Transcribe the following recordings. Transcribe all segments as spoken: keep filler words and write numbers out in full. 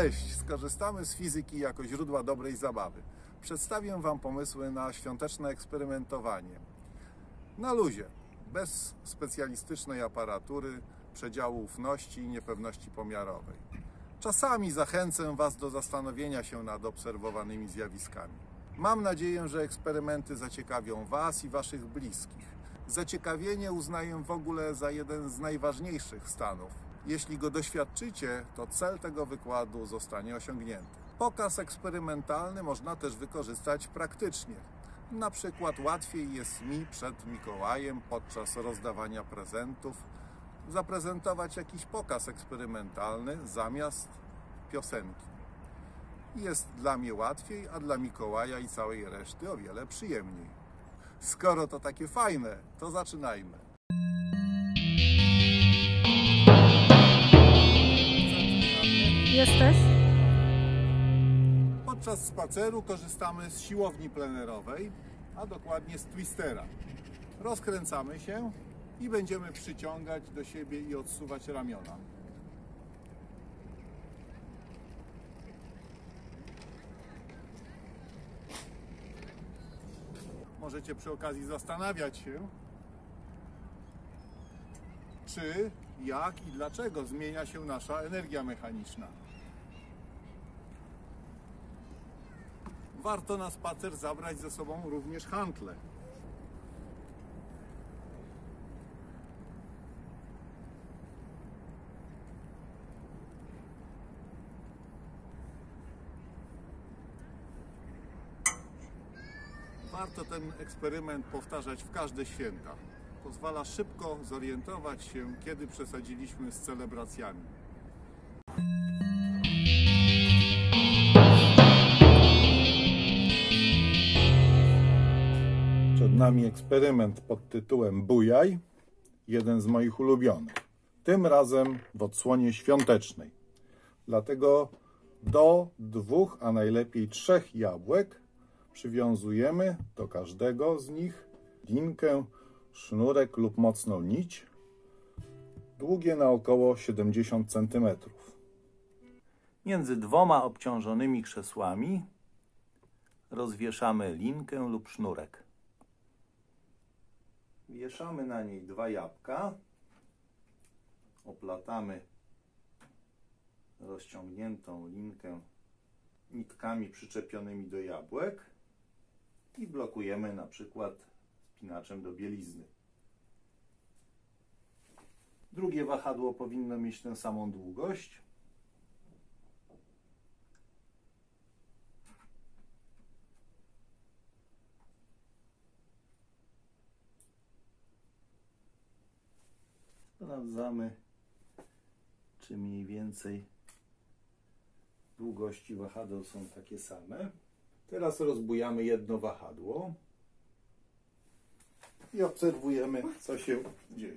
Cześć! Skorzystamy z fizyki jako źródła dobrej zabawy. Przedstawię Wam pomysły na świąteczne eksperymentowanie. Na luzie, bez specjalistycznej aparatury, przedziału ufności i niepewności pomiarowej. Czasami zachęcę Was do zastanowienia się nad obserwowanymi zjawiskami. Mam nadzieję, że eksperymenty zaciekawią Was i Waszych bliskich. Zaciekawienie uznaję w ogóle za jeden z najważniejszych stanów. Jeśli go doświadczycie, to cel tego wykładu zostanie osiągnięty. Pokaz eksperymentalny można też wykorzystać praktycznie. Na przykład łatwiej jest mi przed Mikołajem podczas rozdawania prezentów zaprezentować jakiś pokaz eksperymentalny zamiast piosenki. Jest dla mnie łatwiej, a dla Mikołaja i całej reszty o wiele przyjemniej. Skoro to takie fajne, to zaczynajmy. Jesteś? Podczas spaceru korzystamy z siłowni plenerowej, a dokładnie z twistera. Rozkręcamy się i będziemy przyciągać do siebie i odsuwać ramiona. Możecie przy okazji zastanawiać się, czy, jak i dlaczego zmienia się nasza energia mechaniczna. Warto na spacer zabrać ze sobą również hantle. Warto ten eksperyment powtarzać w każde święta. Pozwala szybko zorientować się, kiedy przesadziliśmy z celebracjami. Przed nami eksperyment pod tytułem Bujaj, jeden z moich ulubionych. Tym razem w odsłonie świątecznej. Dlatego do dwóch, a najlepiej trzech jabłek przywiązujemy do każdego z nich linkę, sznurek lub mocną nić, długie na około siedemdziesiąt centymetrów. Między dwoma obciążonymi krzesłami rozwieszamy linkę lub sznurek. Wieszamy na niej dwa jabłka, oplatamy rozciągniętą linkę nitkami przyczepionymi do jabłek i blokujemy na przykład spinaczem do bielizny. Drugie wahadło powinno mieć tę samą długość. Sprawdzamy, czy mniej więcej długości wahadeł są takie same. Teraz rozbujamy jedno wahadło i obserwujemy, co się dzieje.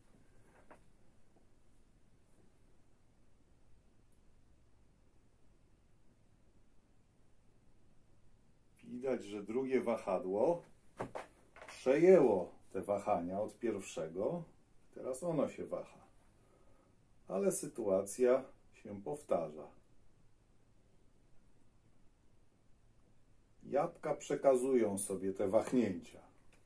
Widać, że drugie wahadło przejęło te wahania od pierwszego. Teraz ono się waha. Ale sytuacja się powtarza. Jabłka przekazują sobie te wahnięcia.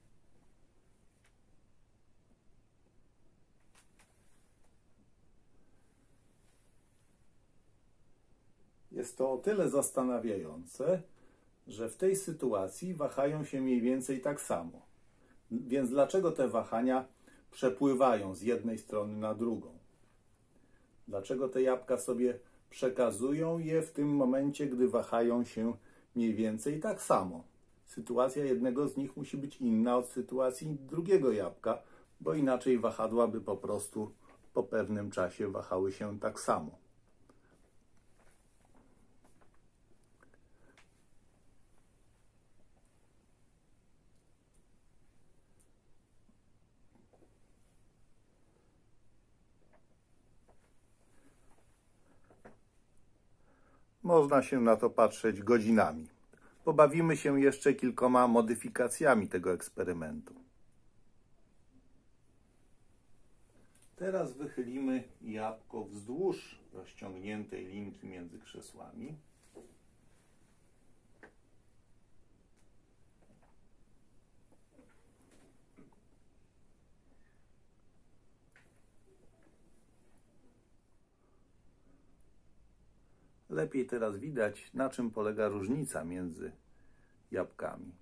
Jest to o tyle zastanawiające, że w tej sytuacji wahają się mniej więcej tak samo. Więc dlaczego te wahania przepływają z jednej strony na drugą? Dlaczego te jabłka sobie przekazują je w tym momencie, gdy wahają się mniej więcej tak samo? Sytuacja jednego z nich musi być inna od sytuacji drugiego jabłka, bo inaczej wahadła by po prostu po pewnym czasie wahały się tak samo. Można się na to patrzeć godzinami. Pobawimy się jeszcze kilkoma modyfikacjami tego eksperymentu. Teraz wychylimy jabłko wzdłuż rozciągniętej linki między krzesłami. Lepiej teraz widać, na czym polega różnica między jabłkami.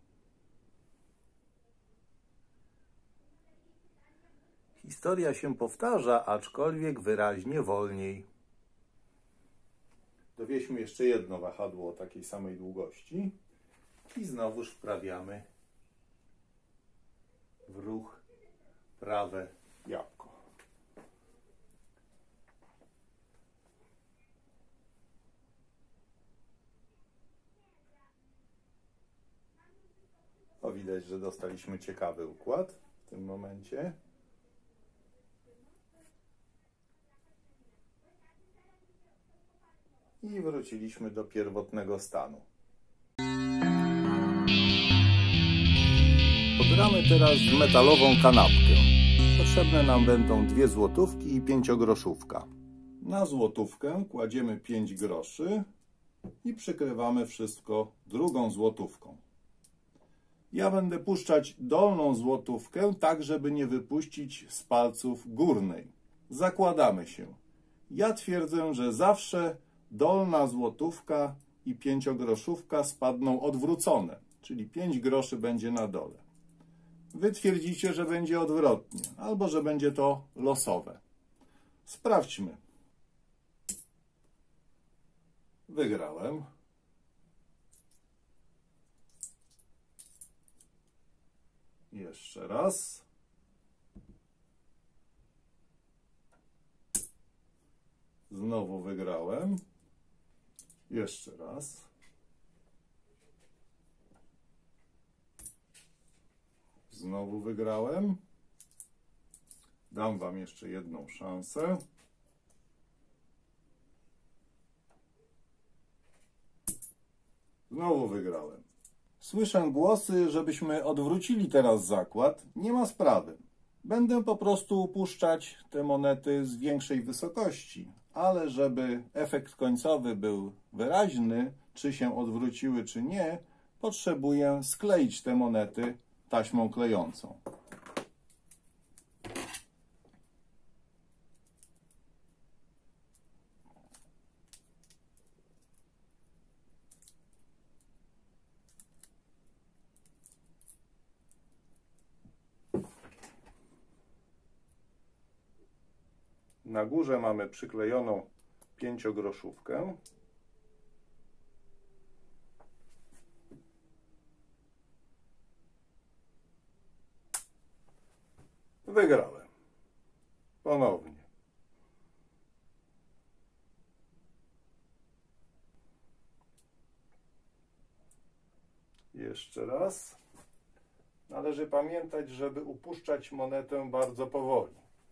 Historia się powtarza, aczkolwiek wyraźnie wolniej. Dowieźmy jeszcze jedno wahadło o takiej samej długości i znowuż wprawiamy w ruch prawe jabłko. O, widać, że dostaliśmy ciekawy układ w tym momencie. I wróciliśmy do pierwotnego stanu. Podramy teraz metalową kanapkę. Potrzebne nam będą dwie złotówki i pięciogroszówka. Na złotówkę kładziemy pięć groszy i przykrywamy wszystko drugą złotówką. Ja będę puszczać dolną złotówkę tak, żeby nie wypuścić z palców górnej. Zakładamy się. Ja twierdzę, że zawsze dolna złotówka i pięciogroszówka spadną odwrócone, czyli pięć groszy będzie na dole. Wy twierdzicie, że będzie odwrotnie, albo że będzie to losowe. Sprawdźmy. Wygrałem. Jeszcze raz. Znowu wygrałem. Jeszcze raz. Znowu wygrałem. Dam wam jeszcze jedną szansę. Znowu wygrałem. Słyszę głosy, żebyśmy odwrócili teraz zakład. Nie ma sprawy. Będę po prostu upuszczać te monety z większej wysokości, ale żeby efekt końcowy był wyraźny, czy się odwróciły, czy nie, potrzebuję skleić te monety taśmą klejącą. Na górze mamy przyklejoną pięciogroszówkę. Wygrałem. Ponownie. Jeszcze raz. Należy pamiętać, żeby upuszczać monetę bardzo powoli.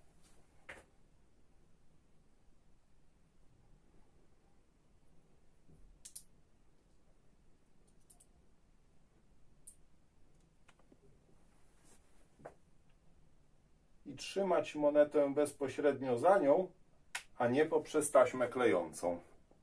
I trzymać monetę bezpośrednio za nią, a nie poprzez taśmę klejącą.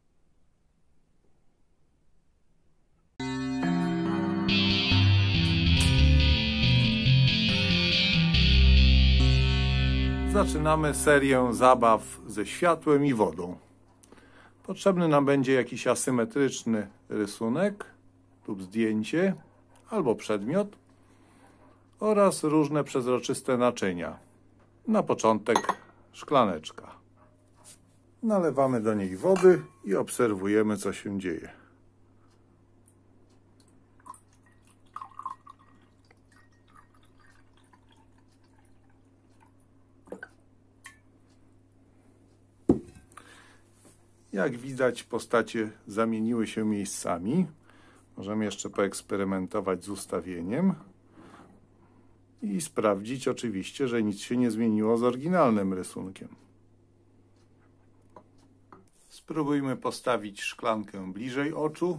Zaczynamy serię zabaw ze światłem i wodą. Potrzebny nam będzie jakiś asymetryczny rysunek lub zdjęcie albo przedmiot oraz różne przezroczyste naczynia. Na początek szklaneczka. Nalewamy do niej wody i obserwujemy, co się dzieje. Jak widać, postacie zamieniły się miejscami. Możemy jeszcze poeksperymentować z ustawieniem i sprawdzić oczywiście, że nic się nie zmieniło z oryginalnym rysunkiem. Spróbujmy postawić szklankę bliżej oczu.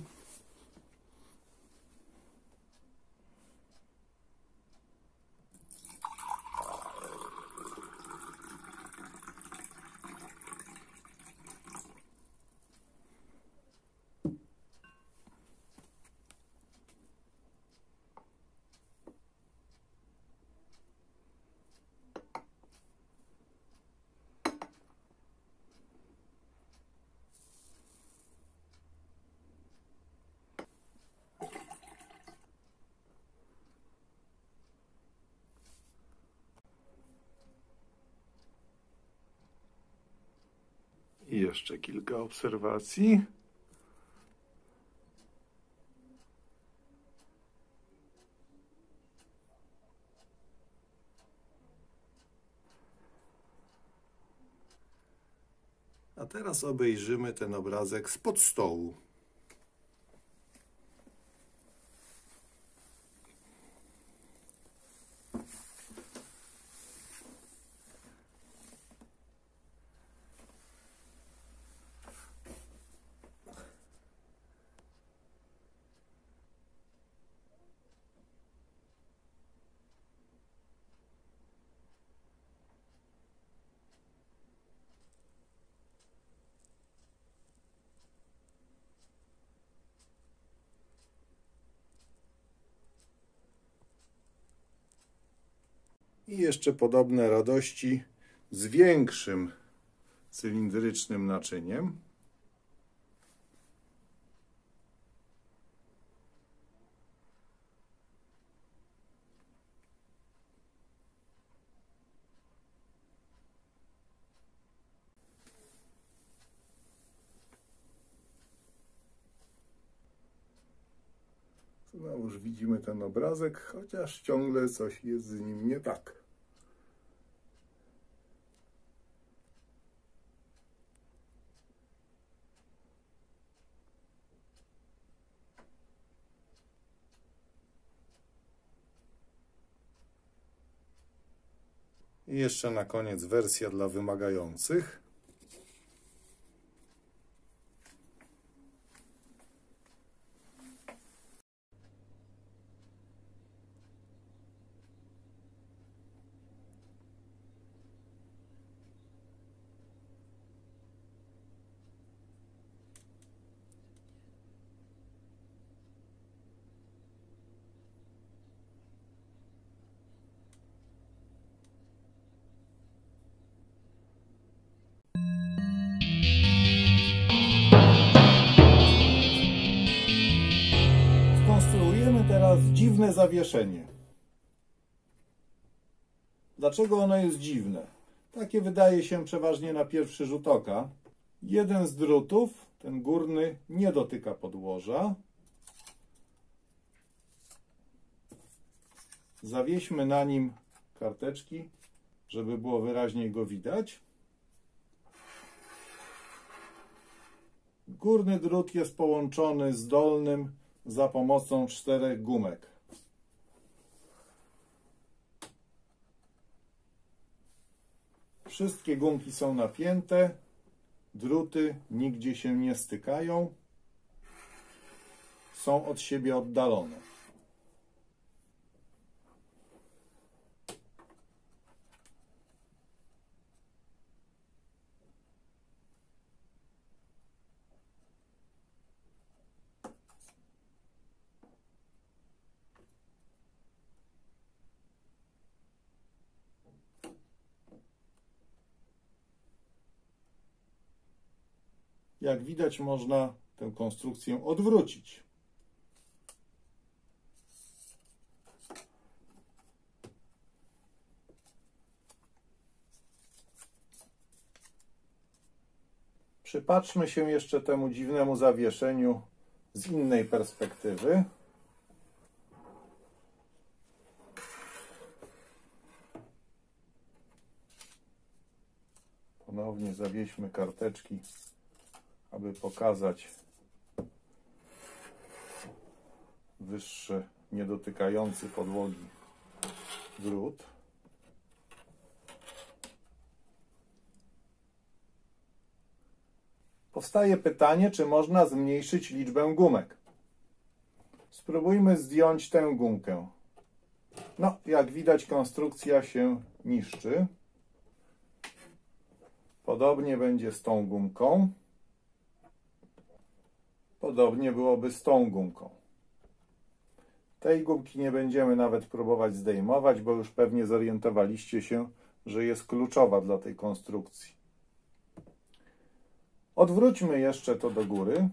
jeszcze kilka obserwacji. A teraz obejrzymy ten obrazek spod stołu. I jeszcze podobne radości z większym cylindrycznym naczyniem. Znowuż widzimy ten obrazek, chociaż ciągle coś jest z nim nie tak. I jeszcze na koniec wersja dla wymagających. Skonstruujemy teraz dziwne zawieszenie. Dlaczego ono jest dziwne? Takie wydaje się przeważnie na pierwszy rzut oka. Jeden z drutów, ten górny, nie dotyka podłoża. Zawieśmy na nim karteczki, żeby było wyraźniej go widać. Górny drut jest połączony z dolnym za pomocą czterech gumek. Wszystkie gumki są napięte, druty nigdzie się nie stykają, są od siebie oddalone. Jak widać, można tę konstrukcję odwrócić. Przypatrzmy się jeszcze temu dziwnemu zawieszeniu z innej perspektywy. Ponownie zawieźmy karteczki, aby pokazać wyższy, niedotykający podłogi drut. Powstaje pytanie, czy można zmniejszyć liczbę gumek. Spróbujmy zdjąć tę gumkę. No, jak widać, konstrukcja się niszczy. Podobnie będzie z tą gumką. Podobnie byłoby z tą gumką. Tej gumki nie będziemy nawet próbować zdejmować, bo już pewnie zorientowaliście się, że jest kluczowa dla tej konstrukcji. Odwróćmy jeszcze to do góry.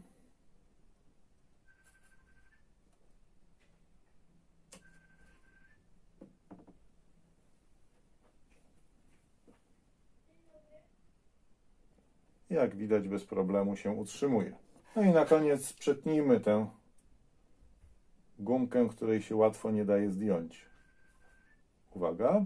Jak widać, bez problemu się utrzymuje. No i na koniec przetnijmy tę gumkę, której się łatwo nie daje zdjąć. Uwaga.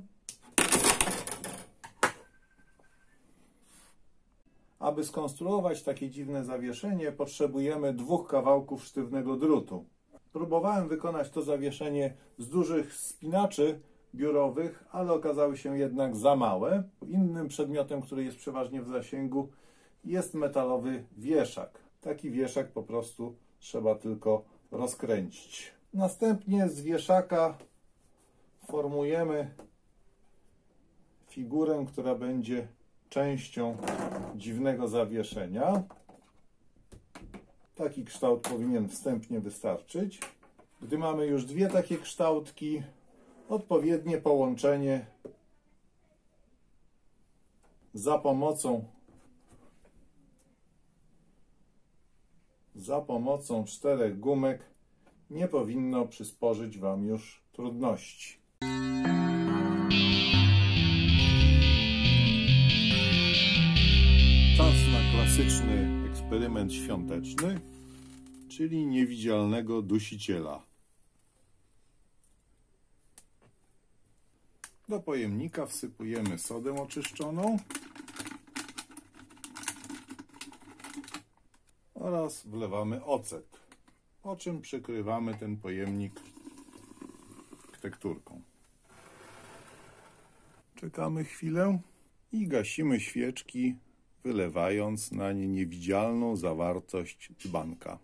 Aby skonstruować takie dziwne zawieszenie, potrzebujemy dwóch kawałków sztywnego drutu. Próbowałem wykonać to zawieszenie z dużych spinaczy biurowych, ale okazały się jednak za małe. Innym przedmiotem, który jest przeważnie w zasięgu, jest metalowy wieszak. Taki wieszak po prostu trzeba tylko rozkręcić. Następnie z wieszaka formujemy figurę, która będzie częścią dziwnego zawieszenia. Taki kształt powinien wstępnie wystarczyć. Gdy mamy już dwie takie kształtki, odpowiednie połączenie za pomocą za pomocą czterech gumek nie powinno przysporzyć Wam już trudności. Czas na klasyczny eksperyment świąteczny, czyli niewidzialnego dusiciela. Do pojemnika wsypujemy sodę oczyszczoną oraz wlewamy ocet, po czym przykrywamy ten pojemnik tekturką. Czekamy chwilę i gasimy świeczki, wylewając na nie niewidzialną zawartość dzbanka.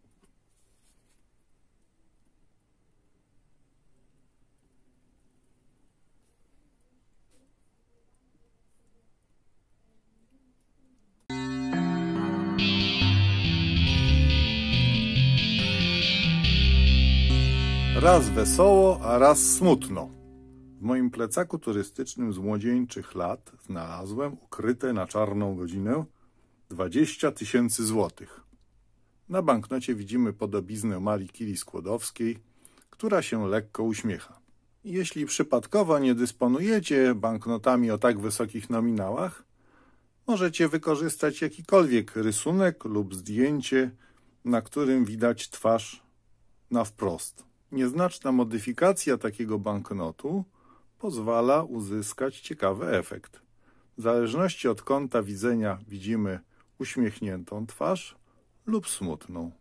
Raz wesoło, a raz smutno. W moim plecaku turystycznym z młodzieńczych lat znalazłem ukryte na czarną godzinę dwadzieścia tysięcy złotych. Na banknocie widzimy podobiznę Marii Curie Skłodowskiej, która się lekko uśmiecha. Jeśli przypadkowo nie dysponujecie banknotami o tak wysokich nominałach, możecie wykorzystać jakikolwiek rysunek lub zdjęcie, na którym widać twarz na wprost. Nieznaczna modyfikacja takiego banknotu pozwala uzyskać ciekawy efekt. W zależności od kąta widzenia widzimy uśmiechniętą twarz lub smutną.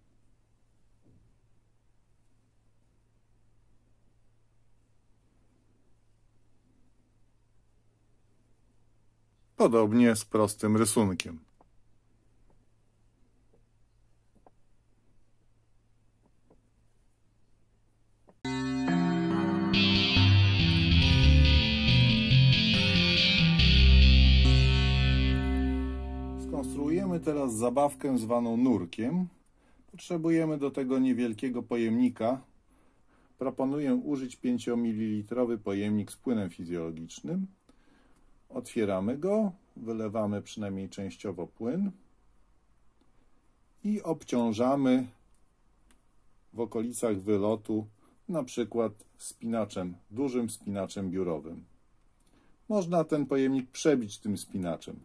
Podobnie z prostym rysunkiem. Skonstruujemy teraz zabawkę zwaną nurkiem. Potrzebujemy do tego niewielkiego pojemnika. Proponuję użyć pięciomililitrowy pojemnik z płynem fizjologicznym. Otwieramy go, wylewamy przynajmniej częściowo płyn i obciążamy w okolicach wylotu na przykład spinaczem, dużym spinaczem biurowym. Można ten pojemnik przebić tym spinaczem.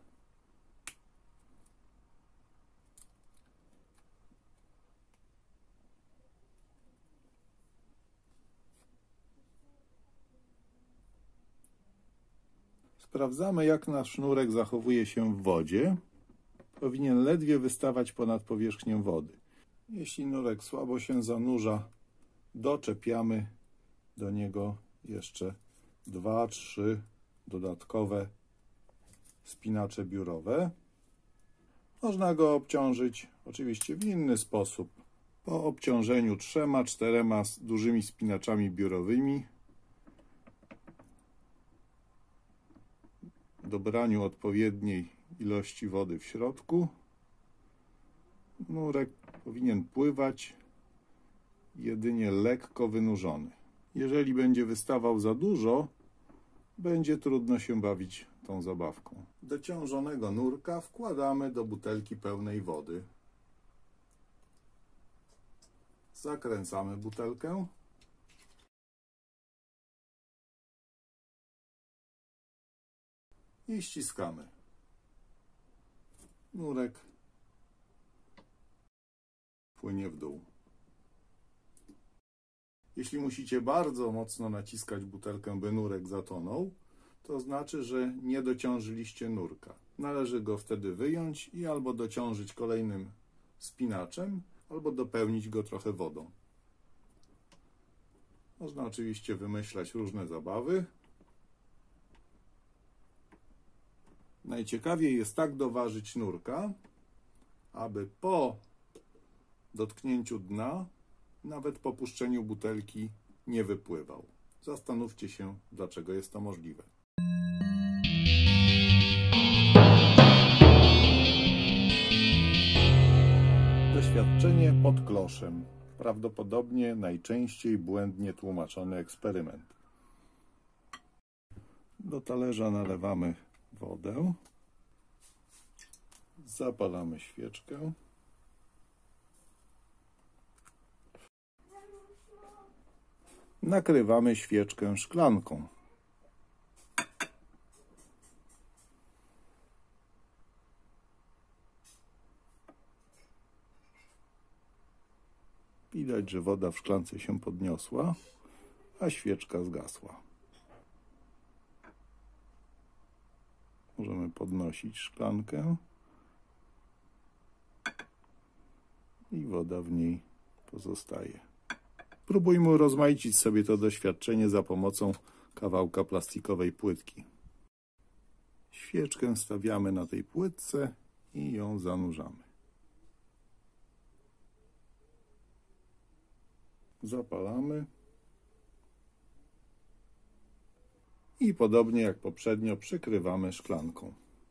Sprawdzamy, jak nasz sznurek zachowuje się w wodzie. Powinien ledwie wystawać ponad powierzchnię wody. Jeśli nurek słabo się zanurza, doczepiamy do niego jeszcze dwa, trzy dodatkowe spinacze biurowe. Można go obciążyć oczywiście w inny sposób. Po obciążeniu trzema, czterema dużymi spinaczami biurowymi, dobraniu odpowiedniej ilości wody w środku, nurek powinien pływać jedynie lekko wynurzony. Jeżeli będzie wystawał za dużo, będzie trudno się bawić tą zabawką. Dociążonego nurka wkładamy do butelki pełnej wody. Zakręcamy butelkę. I ściskamy. Nurek płynie w dół. Jeśli musicie bardzo mocno naciskać butelkę, by nurek zatonął, to znaczy, że nie dociążyliście nurka. Należy go wtedy wyjąć i albo dociążyć kolejnym spinaczem, albo dopełnić go trochę wodą. Można oczywiście wymyślać różne zabawy. Najciekawiej jest tak doważyć nurka, aby po dotknięciu dna, nawet po puszczeniu butelki, nie wypływał. Zastanówcie się, dlaczego jest to możliwe. Doświadczenie pod kloszem. Prawdopodobnie najczęściej błędnie tłumaczony eksperyment. Do talerza nalewamy wodę. Zapalamy świeczkę. Nakrywamy świeczkę szklanką. Widać, że woda w szklance się podniosła, a świeczka zgasła. Możemy podnosić szklankę i woda w niej pozostaje. Próbujmy urozmaicić sobie to doświadczenie za pomocą kawałka plastikowej płytki. Świeczkę stawiamy na tej płytce i ją zanurzamy. Zapalamy i podobnie jak poprzednio przykrywamy szklanką.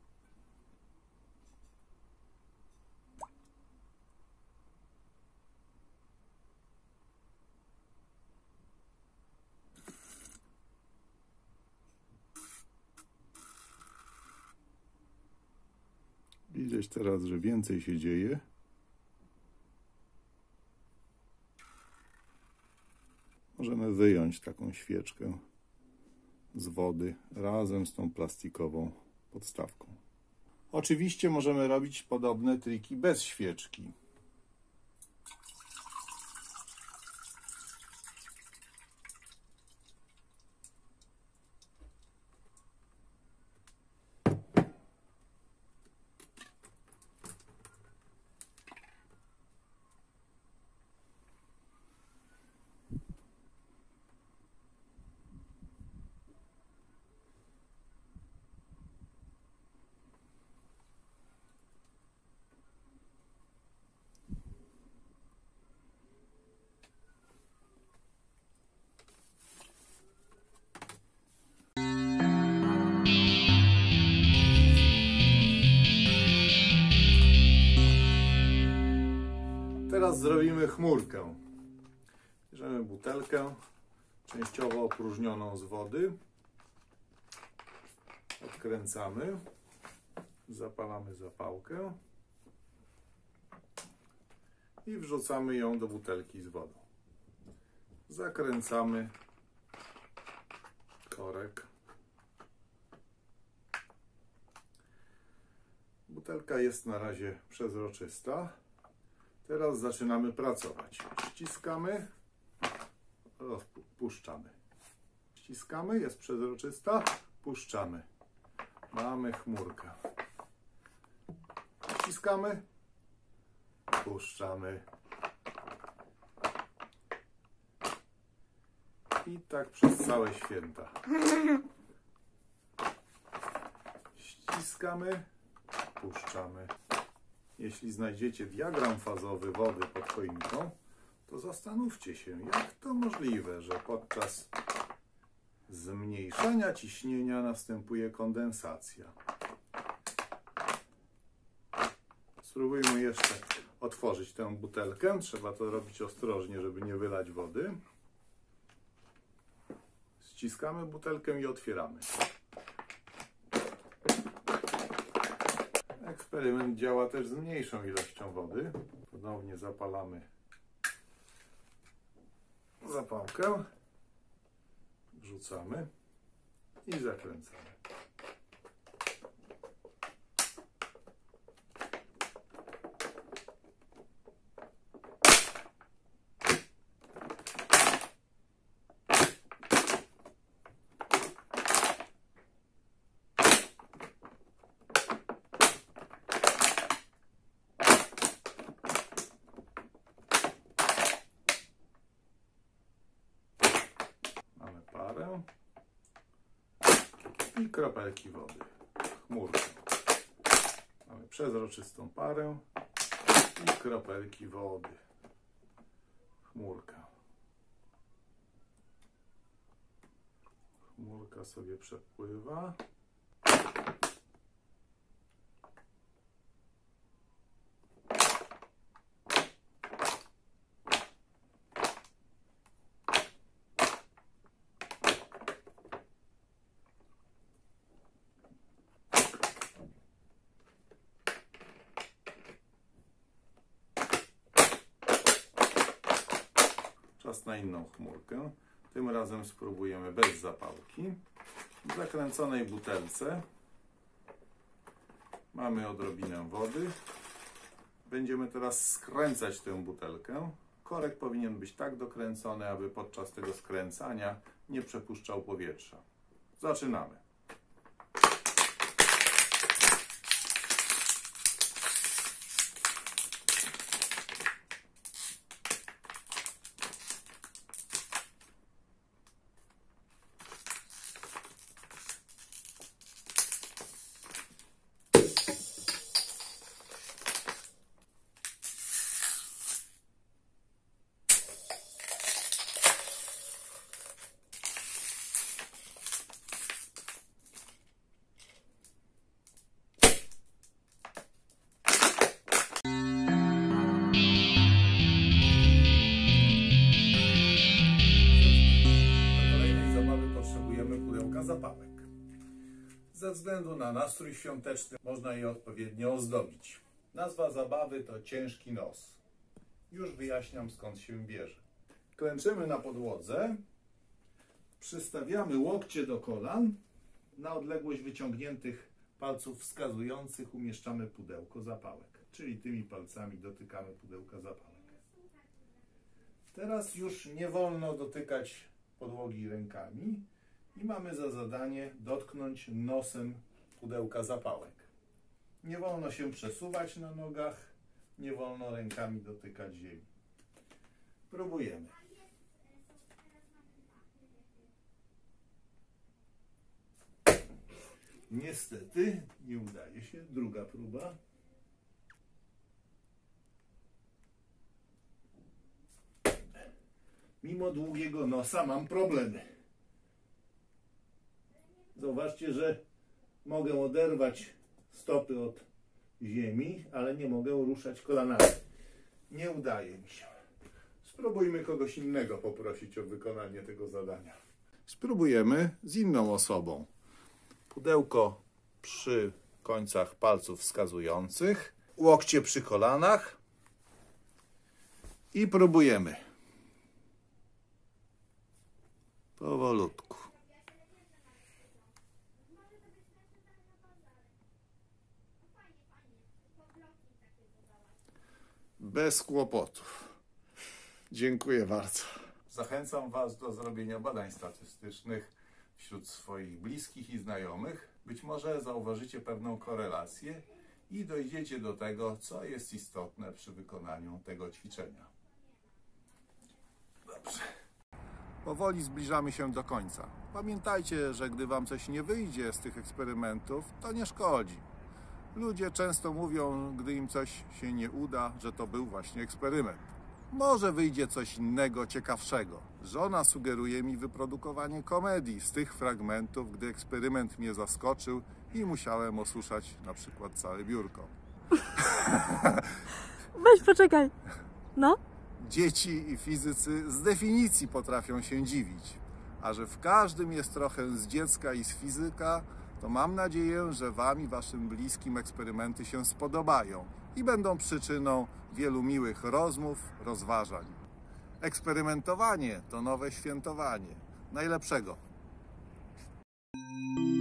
Widać teraz, że więcej się dzieje. Możemy wyjąć taką świeczkę z wody razem z tą plastikową podstawką. Oczywiście możemy robić podobne triki bez świeczki. Teraz zrobimy chmurkę. Bierzemy butelkę częściowo opróżnioną z wody, odkręcamy, zapalamy zapałkę i wrzucamy ją do butelki z wodą. Zakręcamy korek. Butelka jest na razie przezroczysta. Teraz zaczynamy pracować. Ściskamy, rozpuszczamy. Ściskamy, jest przezroczysta, puszczamy. Mamy chmurkę. Ściskamy, puszczamy. I tak przez całe święta. Ściskamy, puszczamy. Jeśli znajdziecie diagram fazowy wody pod choinką, to zastanówcie się, jak to możliwe, że podczas zmniejszania ciśnienia następuje kondensacja. Spróbujmy jeszcze otworzyć tę butelkę. Trzeba to robić ostrożnie, żeby nie wylać wody. Ściskamy butelkę i otwieramy. Eksperyment działa też z mniejszą ilością wody. Ponownie zapalamy zapałkę, wrzucamy i zakręcamy. i kropelki wody. Chmurka. Mamy przezroczystą parę i kropelki wody. Chmurka. Chmurka sobie przepływa. Czas na inną chmurkę. Tym razem spróbujemy bez zapałki. W zakręconej butelce mamy odrobinę wody. Będziemy teraz skręcać tę butelkę. Korek powinien być tak dokręcony, aby podczas tego skręcania nie przepuszczał powietrza. Zaczynamy. Zapałek. Ze względu na nastrój świąteczny można je odpowiednio ozdobić. Nazwa zabawy to ciężki nos. Już wyjaśniam, skąd się bierze. Klęczymy na podłodze, przystawiamy łokcie do kolan, na odległość wyciągniętych palców wskazujących umieszczamy pudełko zapałek, czyli tymi palcami dotykamy pudełka zapałek. Teraz już nie wolno dotykać podłogi rękami i mamy za zadanie dotknąć nosem pudełka zapałek. Nie wolno się przesuwać na nogach, nie wolno rękami dotykać ziemi. Próbujemy. Niestety nie udaje się. Druga próba. Mimo długiego nosa mam problemy. Zauważcie, że mogę oderwać stopy od ziemi, ale nie mogę ruszać kolanami. Nie udaje mi się. Spróbujmy kogoś innego poprosić o wykonanie tego zadania. Spróbujemy z inną osobą. Pudełko przy końcach palców wskazujących, łokcie przy kolanach i próbujemy. Powolutku. Bez kłopotów. Dziękuję bardzo. Zachęcam Was do zrobienia badań statystycznych wśród swoich bliskich i znajomych. Być może zauważycie pewną korelację i dojdziecie do tego, co jest istotne przy wykonaniu tego ćwiczenia. Dobrze. Powoli zbliżamy się do końca. Pamiętajcie, że gdy Wam coś nie wyjdzie z tych eksperymentów, to nie szkodzi. Ludzie często mówią, gdy im coś się nie uda, że to był właśnie eksperyment. Może wyjdzie coś innego, ciekawszego. Żona sugeruje mi wyprodukowanie komedii z tych fragmentów, gdy eksperyment mnie zaskoczył i musiałem osuszać na przykład całe biurko. Weź poczekaj. No? Dzieci i fizycy z definicji potrafią się dziwić. A że w każdym jest trochę z dziecka i z fizyka, to mam nadzieję, że Wam i Waszym bliskim eksperymenty się spodobają i będą przyczyną wielu miłych rozmów, rozważań. Eksperymentowanie to nowe świętowanie. Najlepszego!